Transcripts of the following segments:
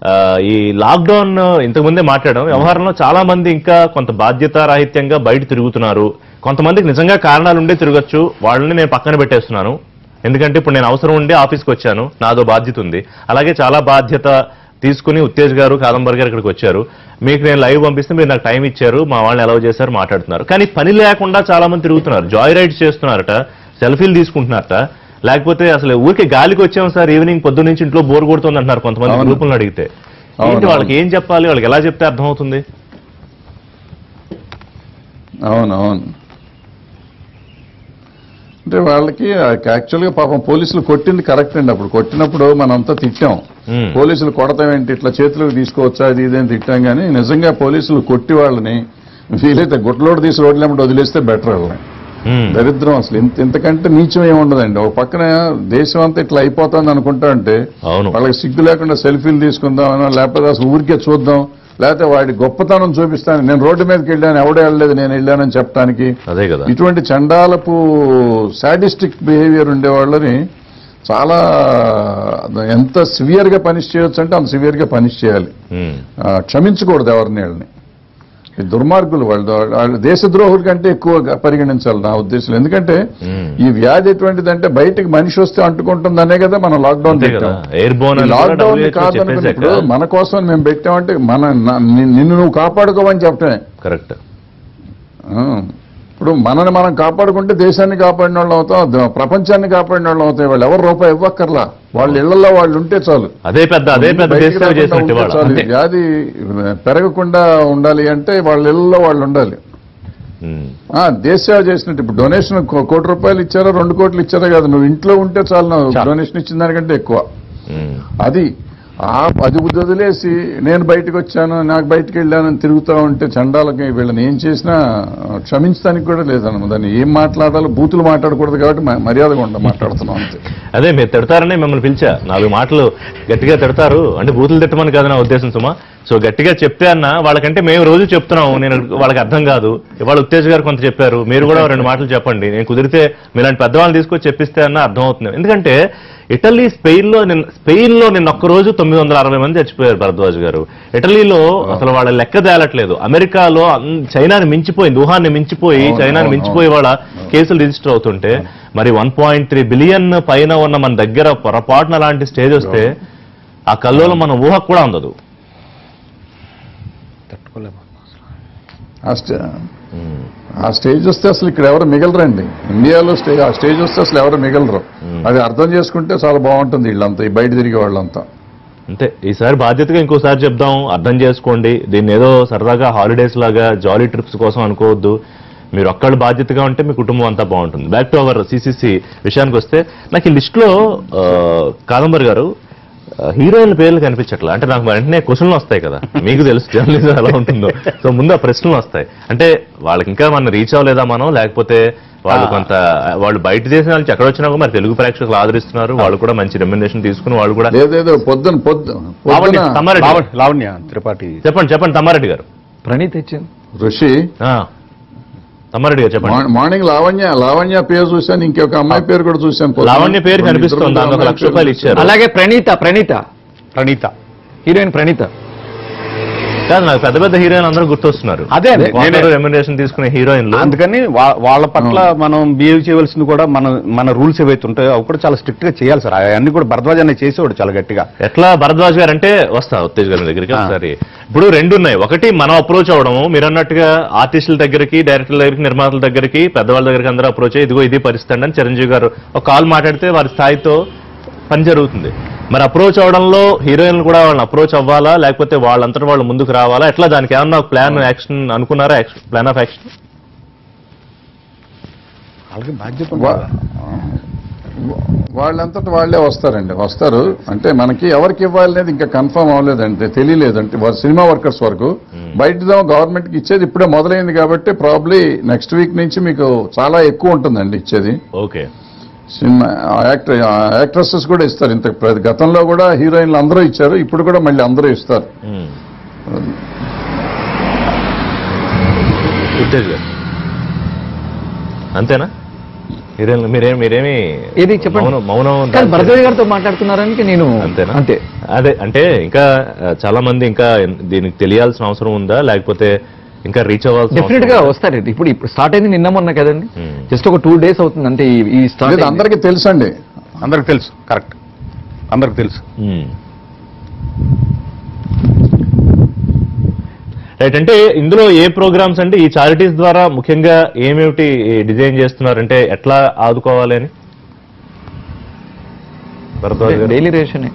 ఈ లాక్డౌన్ ఇంతకుముందే మాట్లాడడం వ్యవహారంలో చాలా మంది ఇంకా కొంత బాధ్యతారాహిత్యంగా బయట తిరుగుతున్నారు. కొంతమందికి నిజంగా కారణాలు ఉండే తిరగచ్చు, వాళ్ళని నేను పక్కన పెట్టేస్తున్నాను. ఎందుకంటే ఇప్పుడు నేను అవసరం ఉండి ఆఫీస్కి వచ్చాను, నాదో బాధ్యత ఉంది. అలాగే చాలా బాధ్యత తీసుకుని ఉత్తేజ్ గారు, కాదంబరి గారు ఇక్కడికి వచ్చారు. మీకు నేను లైవ్ పంపిస్తే మీరు నాకు టైం ఇచ్చారు, మా వాళ్ళని అలౌ చేశారు, మాట్లాడుతున్నారు. కానీ పని లేకుండా చాలా మంది తిరుగుతున్నారు, జాయ్ రైడ్స్ చేస్తున్నారట, సెల్ఫీలు తీసుకుంటున్నారట. లేకపోతే అసలు ఊరికే గాలికి వచ్చాము సార్, ఈవినింగ్ పొద్దు నుంచి ఇంట్లో బోర్ కొడుతుంది అంటున్నారు కొంతమంది గ్రూపులను అడిగితే. ఏంటి వాళ్ళకి ఏం చెప్పాలి, వాళ్ళకి ఎలా చెప్తే అర్థమవుతుంది? అవునవును, అంటే వాళ్ళకి యాక్చువల్గా పాపం పోలీసులు కొట్టింది కరెక్ట్ అండి. అప్పుడు కొట్టినప్పుడు మనంతా తిట్టాం, పోలీసులు కొడతామేంటి, ఇట్లా చేతులకు తీసుకోవచ్చా, అది ఇదేం తిట్టాం. కానీ నిజంగా పోలీసులు కొట్టి వాళ్ళని వీలైతే గుట్లోడు తీసి రోడ్ల వెంబడి వదిలేస్తే బెటర్. వాళ్ళని దరిద్రం అసలు ఇంతకంటే నీచం ఏముండదండి. ఒక పక్కన దేశం అంతా ఇట్లా అయిపోతుంది అనుకుంటా అంటే వాళ్ళకి సిగ్గు లేకుండా సెల్ఫీలు తీసుకుందామనో, లేకపోతే అసలు ఊరికే చూద్దాం, లేకపోతే వాడి గొప్పతనం చూపిస్తాను, నేను రోడ్డు మీదకి వెళ్ళాను, ఎవడో వెళ్ళలేదు, నేను వెళ్ళానని చెప్పడానికి. అదే కదా, ఇటువంటి చండాలపు సాడిస్టిక్ బిహేవియర్ ఉండేవాళ్ళని చాలా ఎంత సివియర్ గా పనిష్ చేయొచ్చు అంటే అంత సివియర్ గా పనిష్ చేయాలి. క్షమించకూడదు ఎవరిని. వాళ్ళని దుర్మార్గులు, వాళ్ళు దేశద్రోహుల కంటే ఎక్కువ పరిగణించాలి నా ఉద్దేశం. ఎందుకంటే ఈ వ్యాధి ఎటువంటిదంటే బయటకు మనిషి వస్తే అంటుకుంటుందనే కదా మనం లాక్డౌన్ పెట్టాం. లాక్డౌన్ కాదనుకున్నప్పుడు మన కోసం మేము పెట్టామంటే నిన్ను నువ్వు కాపాడుకోవని చెప్పటమే కరెక్ట్. ఇప్పుడు మనని మనం కాపాడుకుంటే దేశాన్ని కాపాడిన వాళ్ళు అవుతాం, ప్రపంచాన్ని కాపాడిన వాళ్ళు అవుతాయి. వాళ్ళు ఎవరు రూపాయి ఇవ్వక్కర్లా, వాళ్ళ ఇళ్లలో వాళ్ళు ఉంటే చాలు. అదే పెద్ద చాలు. వ్యాధి పెరగకుండా ఉండాలి అంటే వాళ్ళ ఇళ్లలో వాళ్ళు ఉండాలి. దేశసేవ చేసినట్టు ఇప్పుడు డొనేషన్ ₹1 కోటి ఇచ్చారో 2 కోట్లు ఇచ్చారో కాదు, నువ్వు ఇంట్లో ఉంటే చాలు, నువ్వు డొనేషన్ ఇచ్చిన దానికంటే ఎక్కువ. అది వదిలేసి నేను బయటకు వచ్చాను, నాకు బయటకు వెళ్ళానని తిరుగుతూ ఉంటే చండాలకి వీళ్ళని ఏం చేసినా క్షమించడానికి కూడా లేదన్నమాట. దాన్ని ఏం మాట్లాడాలో బూతులు మాట్లాడకూడదు కాబట్టి మర్యాదగా మాట్లాడుతున్నాం అంతే. అదే మీరు తిడతారని మిమ్మల్ని పిలిచా, 4 మాటలు గట్టిగా తిడతారు అంటే బూతులు తిట్టమని కాదు నా ఉద్దేశం సుమా. సో గట్టిగా చెప్తే అన్న వాళ్ళకంటే మేము రోజు చెప్తున్నాం, నేను వాళ్ళకి అర్థం కాదు. ఇవాళ ఉత్తేజ్ గారు కొంత చెప్పారు, మీరు కూడా 2 మాటలు చెప్పండి, నేను కుదిరితే మీలాంటి పెద్దవాళ్ళని తీసుకొచ్చి చెప్పిస్తే అన్న అర్థం అవుతుంది. ఎందుకంటే ఇటలీ స్పెయిన్లో నిన్న ఒక్కరోజు 960 మంది చచ్చిపోయారు భరద్వాజ్ గారు. ఇటలీలో అసలు వాళ్ళ లెక్క తేలట్లేదు. అమెరికాలో చైనాని మించిపోయింది, వుహాన్ని మించిపోయి చైనాని మించిపోయి వాళ్ళ కేసులు రిజిస్టర్ అవుతుంటే మరి 1.3 బిలియన్ పైన ఉన్న మన దగ్గర పొరపాటున అలాంటి స్టేజ్ వస్తే ఆ కల్లోలో మన ఊహకు కూడా అందదు. ఆ స్టేజ్ వస్తే అసలు ఇక్కడ ఎవరు మిగలరండి. ఇండియాలో ఆ స్టేజ్ వస్తే అసలు ఎవరు మిగలరు. అది అర్థం చేసుకుంటే చాలా బాగుంటుంది. వీళ్ళంతా ఈ బయట తిరిగే వాళ్ళంతా అంతే. ఈసారి బాధ్యతగా ఇంకోసారి చెప్దాం, అర్థం చేసుకోండి. దీన్ని ఏదో సరదాగా హాలిడేస్ లాగా జాలీ ట్రిప్స్ కోసం అనుకోవద్దు. మీరు ఒక్కళ్ళు బాధ్యతగా ఉంటే మీ కుటుంబం అంతా బాగుంటుంది. బ్యాక్ టు అవర్ సిసిసి విషయానికి వస్తే నాకు ఈ లిస్టులో కాదంబరి గారు హీరోయిన్ల పేర్లు కనిపించట్లా. అంటే నాకు వెంటనే క్వశ్చన్లు వస్తాయి కదా, మీకు తెలుసు జర్నలిజం ఎలా ఉంటుందో. సో ముందు ఆ ప్రశ్నలు వస్తాయి. అంటే వాళ్ళకి ఇంకా మనం రీచ్ అవ్వలేదా మనం, లేకపోతే వాళ్ళు బయట దేశం నుంచి ఎక్కడ వచ్చినా కూడా మరి తెలుగు ప్రేక్షకులు ఆదరిస్తున్నారు, వాళ్ళు కూడా మంచి రెమ్యునరేషన్ తీసుకుని వాళ్ళు కూడా. లావణ్య త్రిపాఠి చెప్పండి తమ్మారెడ్డి గారు. ప్రణీత్ ఇచ్చాను, ఋషి తమ్మారెడ్డి గారు చెప్పండి. మార్నింగ్ లావణ్య పేరు చూశాను, ఇంకొక అమ్మాయి పేరు కూడా చూశాను. లావణ్య పేరు కనిపిస్తుంది, ₹1,00,000 ఇచ్చారు. అలాగే ప్రణీత హీరోయిన్ ప్రణీత కాదు, నాకు పెద్ద పెద్ద హీరోయిన్ అందరూ గుర్తొస్తున్నారు. అదే రెమ్యునరేషన్ తీసుకునే హీరోయిన్లు. అందుకని వాళ్ళ పట్ల మనం బిహేవ్ చేయవలసింది కూడా మన రూల్స్ ఏవైతే ఉంటాయో అవి కూడా చాలా స్ట్రిక్ట్ గా చేయాలి సార్. అవన్నీ కూడా భరద్వాజ్ అనే చేసేవాడు చాలా గట్టిగా. ఎట్లా భరద్వాజ్ గారు అంటే వస్తా ఉత్తేజ్ గారి దగ్గరికి ఒకసారి. ఇప్పుడు 2 ఉన్నాయి. ఒకటి మనం అప్రోచ్ అవడము, మీరు అన్నట్టుగా ఆర్టిస్టుల దగ్గరికి, డైరెక్టర్ల దగ్గరికి, నిర్మాతల దగ్గరికి, పెద్దవాళ్ళ దగ్గరికి అందరూ అప్రోచ్ అయ్యి ఇదిగో ఇది పరిస్థితి అని చిరంజీవి గారు ఒక కాల్ మాట్లాడితే వారి స్థాయితో పని జరుగుతుంది. మరి అప్రోచ్ అవడంలో హీరోయిన్లు కూడా వాళ్ళని అప్రోచ్ అవ్వాలా, లేకపోతే వాళ్ళంతటా వాళ్ళు ముందుకు రావాలా, ఎట్లా దానికి ఏమన్నా ప్లాన్ యాక్షన్ అనుకున్నారా, ప్లాన్ ఆఫ్ యాక్షన్? వాళ్ళంతటా వాళ్లే వస్తారు. అంటే మనకి ఎవరికి ఇవ్వాలనేది ఇంకా కన్ఫర్మ్ అవ్వలేదంటే, తెలియలేదంటే సినిమా వర్కర్స్ వరకు. బయటదో గవర్నమెంట్ కి ఇచ్చేది ఇప్పుడే మొదలైంది కాబట్టి ప్రాబ్లీ నెక్స్ట్ వీక్ నుంచి మీకు చాలా ఎక్కువ ఉంటుందండి ఇచ్చేది. ఓకే. సినిమా యాక్ట్రెసెస్ కూడా ఇస్తారు. ఇంత గతంలో కూడా హీరోయిన్లు అందరూ ఇచ్చారు, ఇప్పుడు కూడా మళ్ళీ అందరూ ఇస్తారు. అంతేనా? మీరేమి ఏది చెప్పండి. మౌనం కానీ భరద్వాజ్ గారితో మాట్లాడుతున్నారని నేను అంతేనా? అంతే. అదే అంటే ఇంకా చాలా మంది ఇంకా దీనికి తెలియాల్సిన అవసరం ఉందా, లేకపోతే ఇంకా రీచ్ అవ్వాల్సిన డెఫినెట్ గా వస్తారు. ఇప్పుడు స్టార్ట్ అయింది నిన్న మొన్న కదండి, జస్ట్ ఒక 2 days అవుతుంది అంటే ఈ స్టార్ట్. అందరికీ తెలుసండి, అందరికి తెలుసు, కరెక్ట్, అందరికి తెలుసు. రైట్. అంటే ఇందులో ఏ ప్రోగ్రామ్స్ అంటే ఈ చారిటీస్ ద్వారా ముఖ్యంగా ఏమేమిటి డిజైన్ చేస్తున్నారంటే ఎట్లా ఆదుకోవాలి అని? డైలీ రేషన్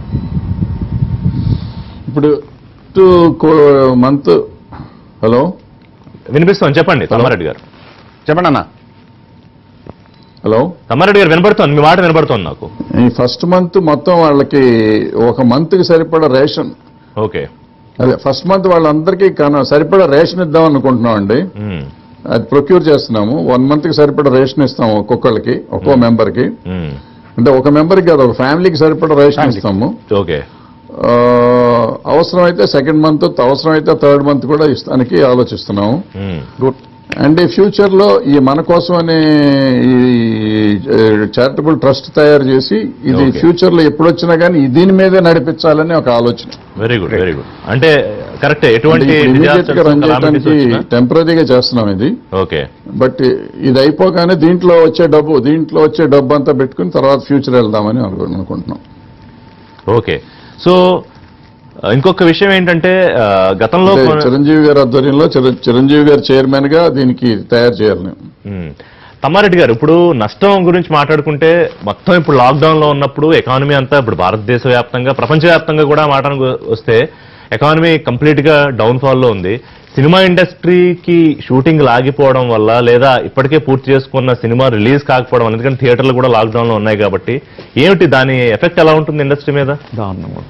ఇప్పుడు మంత్. హలో, వినిపిస్తుంది, చెప్పండి తమ్మారెడ్డి గారు. చెప్పండి అన్న. హలో తమ్మారెడ్డి గారు, వినపడుతోంది, మీ మాట వినపడుతోంది నాకు. ఈ ఫస్ట్ మంత్ మొత్తం వాళ్ళకి ఒక మంత్ కి సరిపడా రేషన్. ఓకే. అదే ఫస్ట్ మంత్ వాళ్ళందరికీ సరిపడా రేషన్ ఇద్దాం అనుకుంటున్నాం అండి. అది ప్రొక్యూర్ చేస్తున్నాము. 1 month కి సరిపడా రేషన్ ఇస్తాము ఒక్కొక్కరికి, ఒక్కో మెంబర్ కి. అంటే ఒక మెంబర్కి కాదు, ఒక ఫ్యామిలీకి సరిపడా రేషన్ ఇస్తాము. ఓకే. అవసరమైతే 2nd month, అవసరమైతే 3rd month కూడా ఇస్తానికి ఆలోచిస్తున్నాము. గుడ్. అండ్ ఈ ఫ్యూచర్ లో ఈ మన కోసం అనే ఈ చారిటబుల్ ట్రస్ట్ తయారు చేసి ఇది ఫ్యూచర్ లో ఎప్పుడు వచ్చినా కానీ దీని మీదే నడిపించాలని ఒక ఆలోచన. Very good, very good. అంటే కరెక్ట్. ఎటువంటి ఇమీడియట్ గా రన్ చేయడానికి టెంపరీగా చేస్తున్నాం ఇది. ఓకే. బట్ ఇది అయిపోగానే దీంట్లో వచ్చే డబ్బు అంతా పెట్టుకుని తర్వాత ఫ్యూచర్ వెళ్దామని అనుకుంటున్నాం. ఓకే. సో ఇంకొక విషయం ఏంటంటే గతంలో చిరంజీవి గారి ఆధ్వర్యంలో చిరంజీవి గారు చైర్మన్ గా దీనికి తయారు చేయాలి. తమ్మారెడ్డి గారు, ఇప్పుడు నష్టం గురించి మాట్లాడుకుంటే మొత్తం ఇప్పుడు లాక్డౌన్ లో ఉన్నప్పుడు ఎకానమీ అంతా ఇప్పుడు భారతదేశ వ్యాప్తంగా, ప్రపంచవ్యాప్తంగా కూడా మాట్లాడడానికి వస్తే ఎకానమీ కంప్లీట్ గా డౌన్ ఫాల్ లో ఉంది. సినిమా ఇండస్ట్రీకి షూటింగ్ లాగిపోవడం వల్ల, లేదా ఇప్పటికే పూర్తి చేసుకున్న సినిమా రిలీజ్ కాకపోవడం వల్ల, ఎందుకంటే థియేటర్లు కూడా లాక్డౌన్ లో ఉన్నాయి కాబట్టి, ఏమిటి దాని ఎఫెక్ట్ ఎలా ఉంటుంది ఇండస్ట్రీ మీద? దారుణంగా.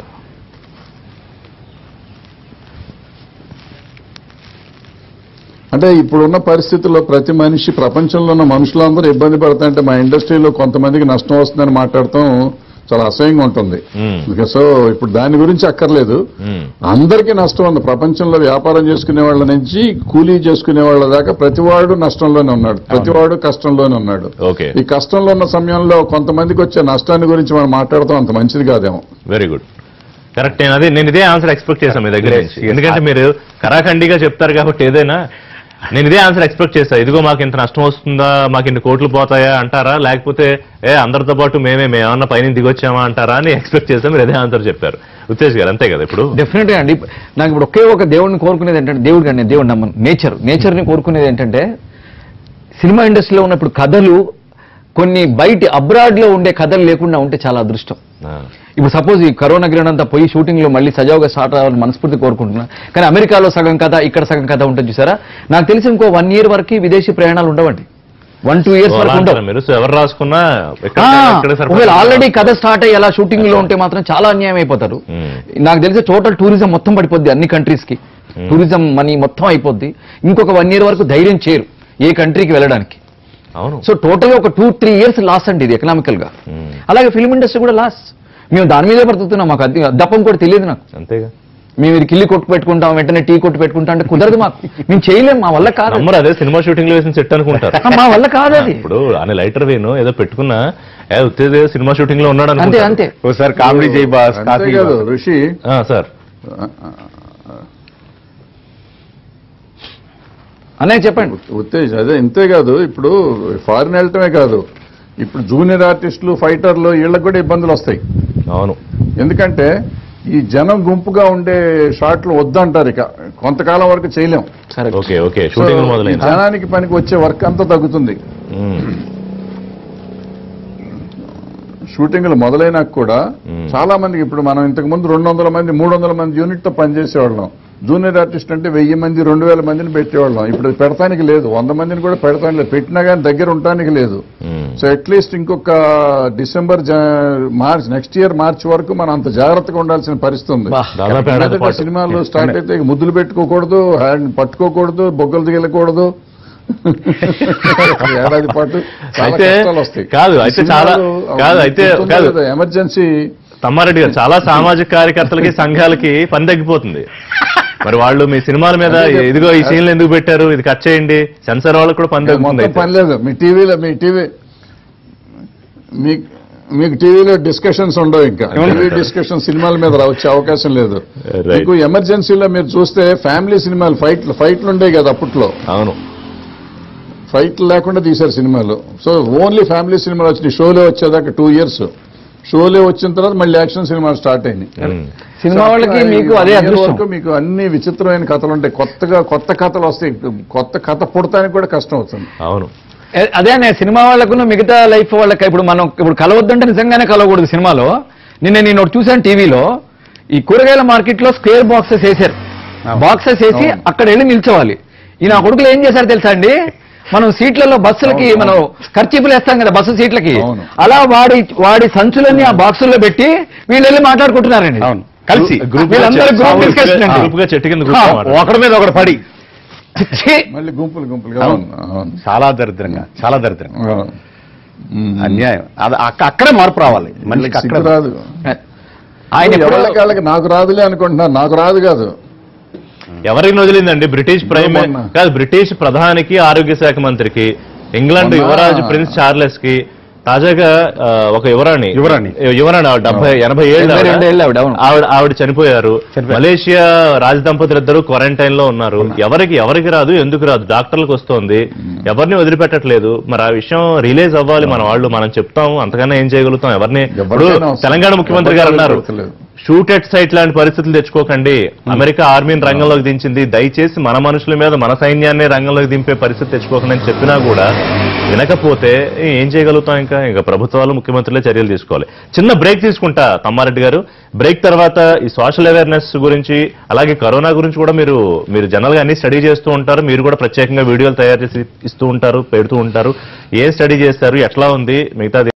అంటే ఇప్పుడున్న పరిస్థితుల్లో ప్రతి మనిషి, ప్రపంచంలో ఉన్న మనుషులందరూ ఇబ్బంది పడతాయంటే మా ఇండస్ట్రీలో కొంతమందికి నష్టం వస్తుందని మాట్లాడటం చాలా అసహ్యంగా ఉంటుంది. సో ఇప్పుడు దాని గురించి అక్కర్లేదు, అందరికీ నష్టం ఉంది. ప్రపంచంలో వ్యాపారం చేసుకునే వాళ్ళ నుంచి కూలీ చేసుకునే వాళ్ళ దాకా ప్రతివాడు నష్టంలోనే ఉన్నాడు, ప్రతివాడు కష్టంలోనే ఉన్నాడు. ఈ కష్టంలో ఉన్న సమయంలో కొంతమందికి వచ్చే నష్టాన్ని గురించి మనం మాట్లాడతాం అంత మంచిది కాదేమో. Very good, correct. నేను ఇదే ఆన్సర్ ఎక్స్పెక్ట్ చేశాను మీ దగ్గర నుంచి, ఎందుకంటే మీరు కరాఖండిగా చెప్తారు కాబట్టి ఏదైనా. నేను ఇదే ఆన్సర్ ఎక్స్పెక్ట్ చేస్తాను. ఇదిగో మాకు ఇంత నష్టం వస్తుందా, మాకు ఇన్ని కోట్లు పోతాయా అంటారా, లేకపోతే అందరితో పాటు మేమేమన్నా పైన దిగొచ్చామా అంటారా అని ఎక్స్పెక్ట్ చేస్తాం. మీరు అదే ఆన్సర్ చెప్పారు ఉత్తేజ్ గారు, అంతే కదా? ఇప్పుడు డెఫినెట్ గా అండి, నాకు ఇప్పుడు ఒకే ఒక దేవుడిని కోరుకునేది ఏంటంటే, దేవుడు కానీ దేవుడు నమ్మను, నేచర్ని కోరుకునేది ఏంటంటే, సినిమా ఇండస్ట్రీలో ఉన్నప్పుడు కథలు కొన్ని బయట అబ్రాడ్ లో ఉండే కథలు లేకుండా ఉంటే చాలా అదృష్టం. ఇప్పుడు సపోజ్ ఈ కరోనా గిరోనా అంతా పోయి షూటింగ్ లో మళ్ళీ సజావుగా స్టార్ట్ అవ్వాలని మనస్ఫూర్తి కోరుకుంటున్నా. కానీ అమెరికాలో సగం కథ, ఇక్కడ సగం కథ ఉంటుంది చూసారా. నాకు తెలిసి ఇంకో 1 year వరకు విదేశీ ప్రయాణాలు ఉండవండి. 1-2 years వరకు ఉండవు. ఎవరు రాసుకున్నా ఆల్రెడీ కథ స్టార్ట్ అయ్యి అలా షూటింగ్ లో ఉంటే మాత్రం చాలా అన్యాయం అయిపోతారు. నాకు తెలిసి టోటల్ టూరిజం మొత్తం పడిపోద్ది, అన్ని కంట్రీస్ కి టూరిజం మనీ మొత్తం అయిపోద్ది. ఇంకొక 1 year వరకు ధైర్యం చేయరు ఏ కంట్రీకి వెళ్ళడానికి. సో టోటల్ ఒక 2-3 years లాస్ అండి ఇది ఎకనామికల్ గా. అలాగే ఫిల్మ్ ఇండస్ట్రీ కూడా లాస్. మేము దాని మీదే బ్రతుకుతున్నాం, మాకు అది దప్పం కూడా తెలియదు నాకు. అంతేగా, మేము ఇది కిల్లి కొట్టు పెట్టుకుంటాం, వెంటనే టీ కొట్టు పెట్టుకుంటాం అంటే కుదరదు మాకు, మేము చేయలేము, మా వల్ల కాదు. అదే సినిమా షూటింగ్ లో వేసిన సెట్ అనుకుంటారు, మా వల్ల కాదు అది. ఇప్పుడు అని లైటర్ వేను ఏదో పెట్టుకున్నా ఉత్తేజ్ సినిమా షూటింగ్ లో ఉన్నాడు అంతే అంతే. సార్ కామెడీ చేయి బాస్ కాదు ఋషి సార్ అన్నయ్య చెప్పండి. ఉత్తేజ్ అదే ఇంతే కాదు, ఇప్పుడు ఫారిన్ వెళ్ళటమే కాదు, ఇప్పుడు జూనియర్ ఆర్టిస్టులు, ఫైటర్లు వీళ్ళకి కూడా ఇబ్బందులు వస్తాయి. అవును, ఎందుకంటే ఈ జనం గుంపుగా ఉండే షాట్లు వద్దంటారు, ఇక కొంతకాలం వరకు చేయలేం. జనానికి పనికి వచ్చే వర్క్ అంతా తగ్గుతుంది. షూటింగ్లు మొదలైనాక కూడా చాలా మందికి, ఇప్పుడు మనం ఇంతకు ముందు 200 మంది 300 మంది యూనిట్ తో పనిచేసేవాళ్ళం. జూనియర్ ఆర్టిస్ట్ అంటే 1000 మంది 2000 మందిని పెట్టేవాళ్ళం. ఇప్పుడు పెడతానికి లేదు, 100 మందిని కూడా పెడతానికి లేదు, పెట్టినా కానీ దగ్గర ఉండటానికి లేదు. సో అట్లీస్ట్ ఇంకొక డిసెంబర్ నెక్స్ట్ ఇయర్ మార్చ్ వరకు మనం అంత జాగ్రత్తగా ఉండాల్సిన పరిస్థితి ఉంది. సినిమాలు స్టార్ట్ అయితే ముద్దులు పెట్టుకోకూడదు, హ్యాండ్ పట్టుకోకూడదు, బొగ్గలు దిగలకూడదు, ఏడాది పాటు వస్తాయి. ఎమర్జెన్సీ. తమ్మారెడ్డి గారు, చాలా సామాజిక కార్యకర్తలకి సంఘాలకి పని తగ్గిపోతుంది. మరి వాళ్ళు మీ సినిమాల మీద ఇదిగో ఈ సీన్లు ఎందుకు పెట్టారు, ఇది కట్ చేయండి, సెన్సార్ వాళ్ళకి కూడా పని తగ్గుతుంది. పని లేదు. మీ టీవీ మీకు టీవీలో డిస్కషన్స్ ఉండవు, ఇంకా టీవీ డిస్కషన్ సినిమాల మీద వచ్చే అవకాశం లేదు. మీకు ఎమర్జెన్సీలో మీరు చూస్తే ఫ్యామిలీ సినిమాలు ఫైట్లు ఉండేవి కదా అప్పట్లో. అవును, ఫైట్లు లేకుండా తీశారు సినిమాలు. సో ఓన్లీ ఫ్యామిలీ సినిమాలు వచ్చినాయి. షోలే వచ్చేదాకా 2 years. షోలే వచ్చిన తర్వాత మళ్ళీ యాక్షన్ సినిమాలు స్టార్ట్ అయినాయి. సినిమా వాళ్ళకి మీకు అదే అదృష్టం. మీకు అన్ని విచిత్రమైన కథలు ఉంటాయి. కొత్త కథలు వస్తాయి. కొత్త కథ పుడతానికి కూడా కష్టం అవుతుంది. అవును, అదే సినిమా వాళ్ళకు మిగతా లైఫ్ వాళ్ళకి ఇప్పుడు కలవద్దంటే నిజంగానే కలవకూడదు సినిమాలో. నేను ఒకటి చూసాను టీవీలో, ఈ కూరగాయల మార్కెట్ లో స్క్వేర్ బాక్సెస్ వేశారు. బాక్సెస్ వేసి అక్కడ వెళ్ళి నిల్చోవాలి. ఈ నా కొడుకులు ఏం చేశారు తెలుసా అండి, మనం సీట్లలో బస్సులకి మనం ఖర్చీపులు వేస్తాం కదా బస్సు సీట్లకి, అలా వాడి సంచులన్నీ ఆ బాక్సుల్లో పెట్టి వీళ్ళు వెళ్ళి మాట్లాడుకుంటున్నారండి. అవును, కలిసి వీళ్ళందరూ గ్రూప్ డిస్కషన్ అండి. గ్రూప్ గా చెట్టు కింద ఒకరి మీద ఒకటి పడి మళ్ళీ గుంపులుగా. చాలా దరిద్రంగా, చాలా దరిద్రంగా, అన్యాయం. అది అక్కడే మార్పు రావాలి. మళ్ళీ అక్కడ రాదు. ఆయన ఎవరికి నాకు రాదులే అనుకుంటున్నారు. నాకు రాదు కాదు, ఎవరిని వదిలిందండి? బ్రిటిష్ కాదు, బ్రిటిష్ ప్రధానికి, ఆరోగ్య శాఖ మంత్రికి, ఇంగ్లాండ్ యువరాజు ప్రిన్స్ చార్లెస్ కి, తాజాగా ఒక యువరాణి 80 ఏళ్ళు ఆవిడ చనిపోయారు. మలేషియా రాజదంపతులిద్దరూ క్వారంటైన్ లో ఉన్నారు. ఎవరికి రాదు, ఎందుకు రాదు? డాక్టర్లకు వస్తోంది, ఎవరిని వదిలిపెట్టట్లేదు. మరి ఆ విషయం రిలీజ్ అవ్వాలి. మన వాళ్ళు మనం చెప్తాము, అంతకన్నా ఏం చేయగలుగుతాం? ఎవరిని? ఇప్పుడు తెలంగాణ ముఖ్యమంత్రి గారు అన్నారు, షూట్ ఎట్ సైట్ లాంటి పరిస్థితులు తెచ్చుకోకండి. అమెరికా ఆర్మీని రంగంలోకి దించింది, దయచేసి మన మనుషుల మీద మన సైన్యాన్ని రంగంలోకి దింపే పరిస్థితి తెచ్చుకోకండి అని చెప్పినా కూడా వినకపోతే ఏం చేయగలుగుతాం? ఇంకా ప్రభుత్వాలు, ముఖ్యమంత్రులే చర్యలు తీసుకోవాలి. చిన్న బ్రేక్ తీసుకుంటా తమ్మారెడ్డి గారు. బ్రేక్ తర్వాత ఈ సోషల్ అవేర్నెస్ గురించి, అలాగే కరోనా గురించి కూడా మీరు జనరల్ గా అన్ని స్టడీ చేస్తూ ఉంటారు. మీరు కూడా ప్రత్యేకంగా వీడియోలు తయారు చేసి ఇస్తూ ఉంటారు, పెడుతూ ఉంటారు. ఏం స్టడీ చేస్తారు, ఎట్లా ఉంది మిగతా